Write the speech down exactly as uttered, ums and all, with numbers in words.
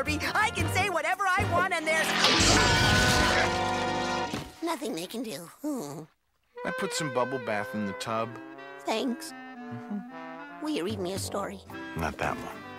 Orby. I can say whatever I want, and there's nothing they can do. Hmm. I put some bubble bath in the tub. Thanks. Mm-hmm. Will you read me a story? Not that one.